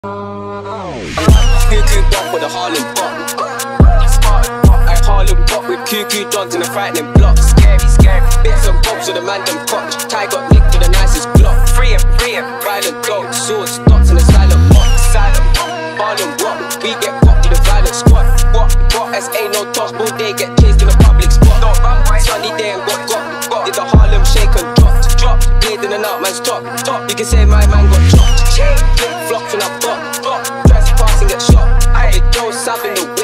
Cuckoo bop with a Harlem bop. I Harlem bop with cuckoo dogs in the frightening blocks. Scary, bits and bobs with a man them coach. Ty got nicked with the nicest block. Free him, violent dogs, swords, dots in the silent box. Harlem bop, we get popped with a violent squad. What, as ain't no toss, all day get chased in a public spot. Sunny day and got. Did the Harlem shake and dropped. Blade in and out, man's top. You can say my man got chopped. Flip flops when I bop. Trespassing, get shot. Hey, Joe Sav in the